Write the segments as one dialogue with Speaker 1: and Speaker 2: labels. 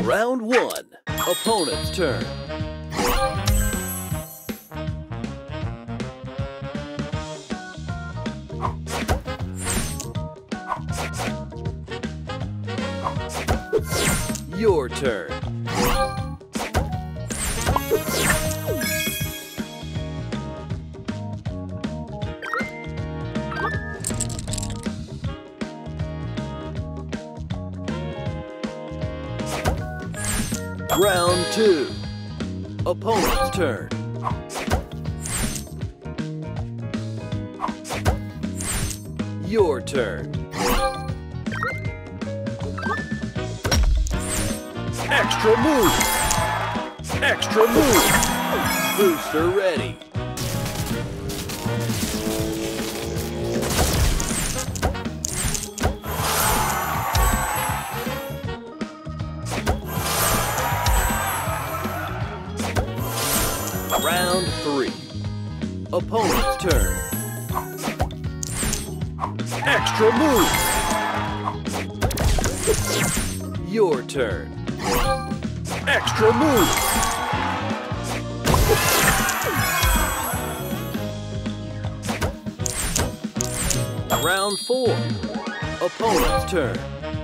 Speaker 1: Round 1. Opponent's turn. Your turn. Round 2. Opponent's turn. Your turn. Extra move! Extra move! Booster ready. Round 3. Opponent's turn. Extra move! Your turn. Extra move! Round 4. Opponent's turn.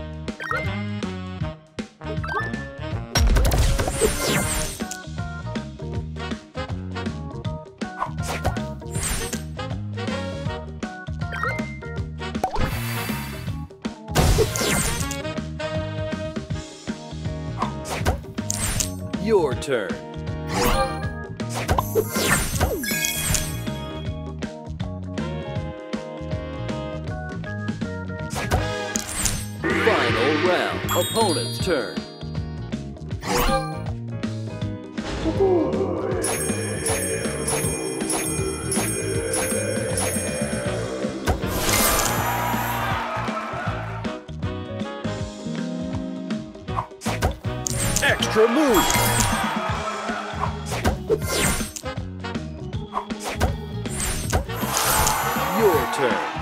Speaker 1: Your turn. Final round. Opponent's turn. Extra move! Your turn.